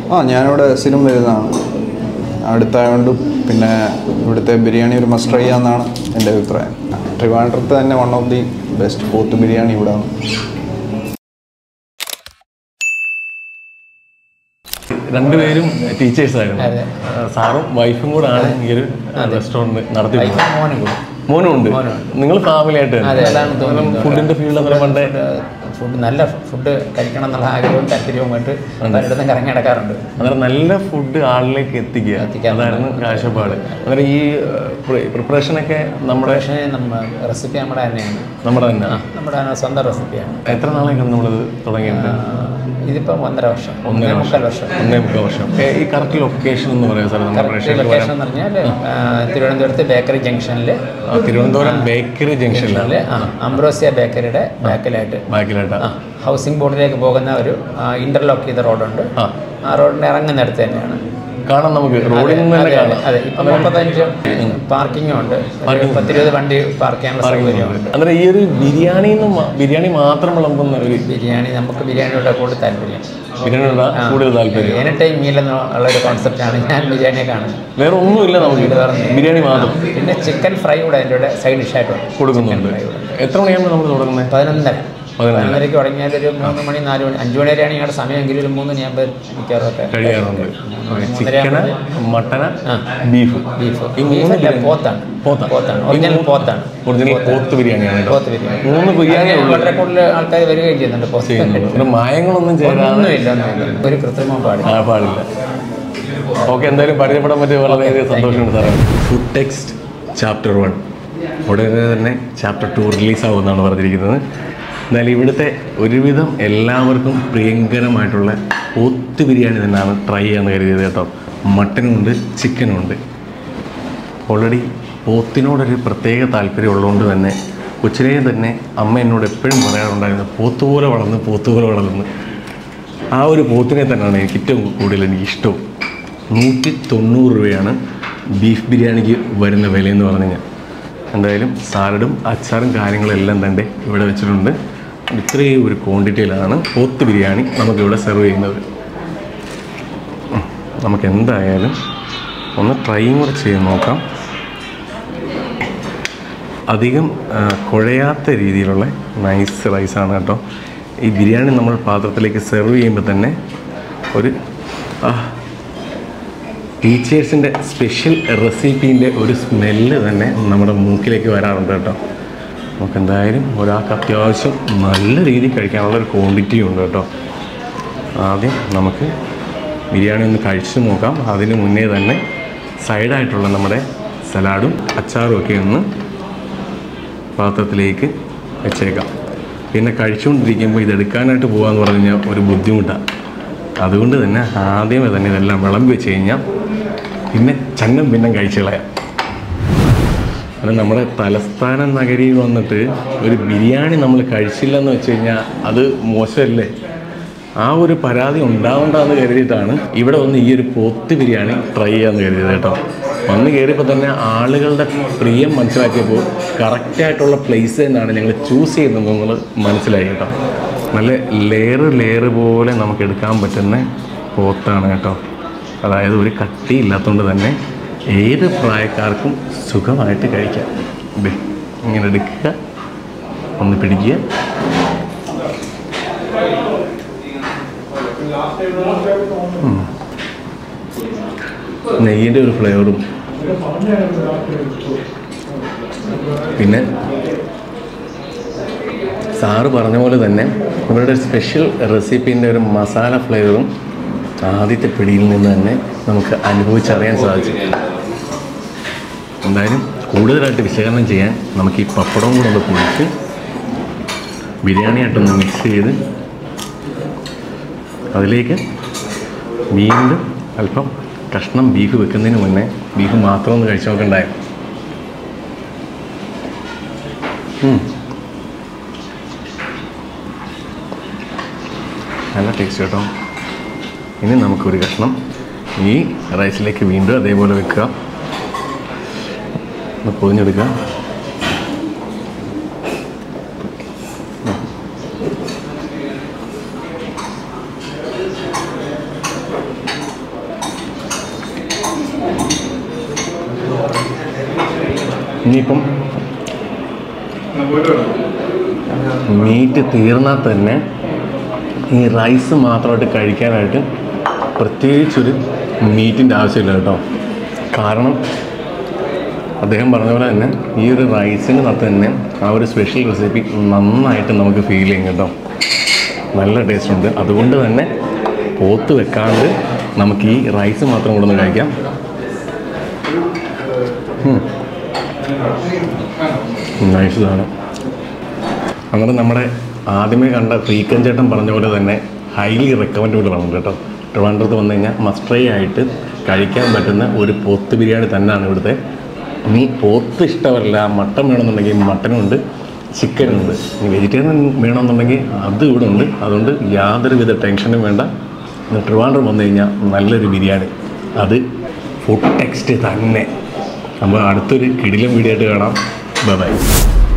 ഞാനിവിടെ സ്ഥിരം വരുന്നതാണ്. അടുത്തായതുകൊണ്ട് പിന്നെ ഇവിടുത്തെ ബിരിയാണി ഒരു മസ്റ്റ് ട്രൈ ചെയ്യാമെന്നാണ് എൻ്റെ അഭിപ്രായം. ട്രിവാൻഡ്രത്ത് തന്നെ വൺ ഓഫ് ദി ബെസ്റ്റ് പോത്ത് ബിരിയാണി ഇവിടെയാണ്. രണ്ടുപേരും ടീച്ചേഴ്സായിരുന്നു. സാറും വൈഫും കൂടെ ആണ് ഈ ഒരു റെസ്റ്റോറൻറ്റ് നടത്തി. മോനും ഉണ്ട്. നിങ്ങൾ ഫാമിലി ആയിട്ട് ഫുഡിൻ്റെ ഫീൽഡ് പണ്ടേ ഫുഡ് നല്ല ഫുഡ് കഴിക്കണം എന്നുള്ള ആഗ്രഹവും താല്പര്യവുമായിട്ട് പലയിടത്തും കറങ്ങി നടക്കാറുണ്ട്. അന്നേരം നല്ല ഫുഡ് ആളിലേക്ക് എത്തിക്കുക അതായിരുന്നു കാഴ്ചപ്പാട്. അന്നേരം ഈ പ്രിപ്പറേഷനൊക്കെ നമ്മുടെ റെസിപ്പി നമ്മുടെ തന്നെയാണ്. നമ്മുടെ സ്വന്തം റെസിപ്പിയാണ്. എത്ര നാളെയൊക്കെയാണ് നമ്മളിത് തുടങ്ങിയിട്ട്? ഇതിപ്പോൾ 1.5 വർഷം. ഈ കറക്റ്റ് ലൊക്കേഷൻ എന്ന് പറയാം സാർ? ലൊക്കേഷൻ എന്ന് പറഞ്ഞാൽ തിരുവനന്തപുരത്ത് ബേക്കറി ജംഗ്ഷനിൽ, തിരുവനന്തപുരം ബേക്കറി ജംഗ്ഷനിൽ അംബ്രോസിയ ബേക്കറിയുടെ ബാക്കിലായിട്ട് ഹൗസിംഗ് ബോർഡിലേക്ക് പോകുന്ന ഒരു ഇന്റർലോക്ക് ചെയ്ത റോഡുണ്ട്. ആ റോഡിന് ഇറങ്ങുന്നിടത്ത് തന്നെയാണ് കാണാം. നമുക്ക് റോഡിൽ നിന്ന് തന്നെ കാണാം. അതെ, ഇപ്പം 35 പാർക്കിംഗും ഉണ്ട്. 10-20 വണ്ടി പാർക്ക് ചെയ്യാനുള്ള സൗകര്യമുണ്ട്. അന്നേരം ഈ ഒരു ബിരിയാണി മാത്രം വിളമ്പുന്ന ഒരു നമുക്ക് ബിരിയാണിയോടെ കൂടുതൽ താല്പര്യം. കൂടുതൽ താല്പര്യം എനി ടൈം മീൽ എന്നുള്ളൊരു കോൺസെപ്റ്റാണ് ഞാൻ ബിരിയാണിയെ കാണുന്നത്. വേറെ ഒന്നുമില്ല നമുക്ക്, ബിരിയാണി മാത്രം. പിന്നെ ചിക്കൻ ഫ്രൈ കൂടെ അതിൻ്റെ സൈഡ് ഡിഷായിട്ട് കൊടുക്കുന്നുണ്ട്. എത്ര മണിയാകുമ്പോൾ നമ്മൾ തുടങ്ങുന്നത്? 11:30 തുടങ്ങിയാൽ ഒരു 3 മണി 4 മണി 5 മണി വരെയാണ് ഞങ്ങളുടെ സമയമെങ്കിൽ ഒരു 3 മണിയാകുമ്പോൾ മിക്കവാറൊക്കെ കഴിയാറുണ്ട്. Chicken, mutton, beef. പോത്താണ്. ഒറിജിനൽ പോത്ത് ബിരിയാണിയാണ്. 3 ബിരിയാണി വളരെ കൂടുതൽ ആൾക്കാർ വരികയും ചെയ്യുന്നുണ്ട്. മായങ്ങളൊന്നും ചെയ്യാനൊന്നുമില്ല, ഒരു കൃത്രിമം പാടില്ല. ഓക്കെ, എന്തായാലും പരിചയപ്പെടാൻ പറ്റിയ വളരെയധികം സന്തോഷമുണ്ട് സാറേ. ഫുഡ് ടെക്സ്റ്റ് ചാപ്റ്റർ 1 ഉടനെ തന്നെ ചാപ്റ്റർ 2 റിലീസാവുമെന്നാണ് പറഞ്ഞിരിക്കുന്നത്. എന്നാലും ഇവിടുത്തെ ഒരുവിധം എല്ലാവർക്കും പ്രിയങ്കരമായിട്ടുള്ള പോത്ത് ബിരിയാണി തന്നെയാണ് ട്രൈ ചെയ്യാമെന്ന് കരുതിയത് കേട്ടോ. മട്ടനും ഉണ്ട്, ചിക്കനും ഉണ്ട്. ഓൾറെഡി പോത്തിനോടൊരു പ്രത്യേക താല്പര്യം ഉള്ളതുകൊണ്ട് തന്നെ കൊച്ചിലേ തന്നെ അമ്മ എന്നോട് എപ്പോഴും പറയാറുണ്ടായിരുന്നു, പോത്തുപോലെ വളർന്ന്. ആ ഒരു പോത്തിനെ തന്നെയാണ് എനിക്ക് ഏറ്റവും കൂടുതൽ എനിക്കിഷ്ടവും. 190 രൂപയാണ് ബീഫ് ബിരിയാണിക്ക് വരുന്ന വിലയെന്ന് പറഞ്ഞു കഴിഞ്ഞാൽ. എന്തായാലും സാലഡും അച്ചാറും കാര്യങ്ങളെല്ലാം തന്നെ ഇവിടെ വെച്ചിട്ടുണ്ട്. ഇത്രയും ഒരു ക്വാണ്ടിറ്റിയിലാണ് പോത്ത് ബിരിയാണി നമുക്കിവിടെ സെർവ് ചെയ്യുന്നത്. നമുക്ക് എന്തായാലും ഒന്ന് ട്രൈയും കൂടെ ചെയ്ത് നോക്കാം. അധികം കുഴയാത്ത രീതിയിലുള്ള നൈസ് റൈസാണ് കേട്ടോ. ഈ ബിരിയാണി നമ്മൾ പാത്രത്തിലേക്ക് സെർവ് ചെയ്യുമ്പോൾ തന്നെ ഒരു ടീച്ചേഴ്സിൻ്റെ സ്പെഷ്യൽ റെസിപ്പീൻ്റെ ഒരു സ്മെല്ല് തന്നെ നമ്മുടെ മൂക്കിലേക്ക് വരാറുണ്ട് കേട്ടോ. നമുക്കെന്തായാലും ഒരാൾക്ക് അത്യാവശ്യം നല്ല രീതിയിൽ കഴിക്കാനുള്ളൊരു ക്വാണ്ടിറ്റിയും ഉണ്ട് കേട്ടോ. ആദ്യം നമുക്ക് ബിരിയാണി ഒന്ന് കഴിച്ചു നോക്കാം. അതിന് മുന്നേ തന്നെ സൈഡായിട്ടുള്ള നമ്മുടെ സലാഡും അച്ചാറും ഒക്കെ ഒന്ന് പാത്രത്തിലേക്ക് വെച്ചേക്കാം. പിന്നെ കഴിച്ചുകൊണ്ടിരിക്കുമ്പോൾ ഇതെടുക്കാനായിട്ട് പോകാമെന്ന് പറഞ്ഞു കഴിഞ്ഞാൽ ഒരു ബുദ്ധിമുട്ടാണ്. അതുകൊണ്ട് തന്നെ ആദ്യമേ തന്നെ ഇതെല്ലാം വിളമ്പി വെച്ച് കഴിഞ്ഞാൽ പിന്നെ ചന്നം കഴിച്ചു കളയാം. അത് നമ്മുടെ തലസ്ഥാന നഗരിയിൽ വന്നിട്ട് ഒരു ബിരിയാണി നമ്മൾ കഴിച്ചില്ലെന്ന് വെച്ച് കഴിഞ്ഞാൽ അത് മോശമല്ലേ? ആ ഒരു പരാതി ഉണ്ടാവണ്ടെന്ന് കരുതിയിട്ടാണ് ഇവിടെ വന്ന് ഈ ഒരു പോത്ത് ബിരിയാണി ട്രൈ ചെയ്യാമെന്ന് കരുതിയത് കേട്ടോ. വന്ന് കയറിയപ്പോൾ തന്നെ ആളുകളുടെ പ്രിയം മനസ്സിലാക്കിയപ്പോൾ കറക്റ്റായിട്ടുള്ള പ്ലേസ് തന്നെയാണ് ഞങ്ങൾ ചൂസ് ചെയ്യുന്നത് നമ്മൾ മനസ്സിലായി കേട്ടോ. നല്ല ലെയർ പോലെ നമുക്ക് എടുക്കാൻ പറ്റുന്ന പോത്താണ് കേട്ടോ. അതായത് ഒരു കട്ടിയില്ലാത്തതുകൊണ്ട് തന്നെ ഏത് പ്രായക്കാർക്കും സുഖമായിട്ട് കഴിക്കാം. ഇങ്ങനെ എടുക്കുക, ഒന്ന് പിടിക്കുക. നെയ്യിൻ്റെ ഒരു ഫ്ലേവറും പിന്നെ സാറ് പറഞ്ഞ പോലെ തന്നെ ഇവരുടെ സ്പെഷ്യൽ റെസിപ്പീൻ്റെ ഒരു മസാല ഫ്ലേവറും ആദ്യത്തെ പിടിയിൽ നിന്ന് തന്നെ നമുക്ക് അനുഭവിച്ചറിയാൻ സാധിച്ചു. എന്തായാലും കൂടുതലായിട്ട് വിശകലനം ചെയ്യാൻ നമുക്ക് ഈ പപ്പടവും കൂടെ ഒന്ന് പൊടിച്ച് ബിരിയാണിയായിട്ടൊന്ന് മിക്സ് ചെയ്ത് അതിലേക്ക് വീണ്ടും അല്പം കഷ്ണം ബീഫ് വെക്കുന്നതിന് മുന്നേ ബീഫ് മാത്രം ഒന്ന് കഴിച്ചു നോക്കണ്ടായോ? നല്ല ടേസ്റ്റ് കേട്ടോ. ഇനി നമുക്കൊരു കഷ്ണം ഈ റൈസിലേക്ക് വീണ്ടും അതേപോലെ വെക്കുക, ഒന്ന് പൊതിഞ്ഞെടുക്കുക. ഇനിയിപ്പം മീറ്റ് തീർന്നാൽ തന്നെ ഈ റൈസ് മാത്രമായിട്ട് കഴിക്കാനായിട്ട് പ്രത്യേകിച്ചൊരു മീറ്റിൻ്റെ ആവശ്യമില്ല കേട്ടോ. കാരണം അദ്ദേഹം പറഞ്ഞ പോലെ തന്നെ ഈ ഒരു റൈസിനകത്ത് തന്നെ ആ ഒരു സ്പെഷ്യൽ റെസിപ്പി നന്നായിട്ട് നമുക്ക് ഫീൽ ചെയ്യും കേട്ടോ. നല്ല ടേസ്റ്റ് ഉണ്ട്. അതുകൊണ്ട് തന്നെ പോത്ത് വെക്കാണ്ട് നമുക്ക് ഈ റൈസ് മാത്രം കൊണ്ടൊന്ന് കഴിക്കാം. നൈസാണ്. അങ്ങനെ നമ്മുടെ ആദ്യമേ കണ്ട ഫ്രീക്കൻ ചേട്ടൻ പറഞ്ഞ പോലെ തന്നെ ഹൈലി റെക്കമെൻഡബിൾ ആണ് കേട്ടോ. ട്രിവാൻഡ്രത്ത് വന്നു കഴിഞ്ഞാൽ മസ്റ്റ് ട്രൈ ആയിട്ട് കഴിക്കാൻ പറ്റുന്ന ഒരു പോത്ത് ബിരിയാണി തന്നെയാണ് ഇവിടുത്തെ. ഇനി പോത്ത് ഇഷ്ടമല്ല, മട്ടൻ വേണമെന്നുണ്ടെങ്കിൽ മട്ടനുണ്ട്, ചിക്കനുണ്ട്. ഇനി വെജിറ്റേറിയൻ വേണമെന്നുണ്ടെങ്കിൽ അത് ഇവിടെ ഉണ്ട്. അതുകൊണ്ട് യാതൊരുവിധ ടെൻഷനും വേണ്ട. ട്രിവാൻഡ്രം വന്നു കഴിഞ്ഞാൽ നല്ലൊരു ബിരിയാണി, അത് ഫുഡ് ടെക്സ്റ്റ് തന്നെ. നമ്മൾ അടുത്തൊരു കിടിലം വീഡിയോ ആയിട്ട് കാണാം. Bye by.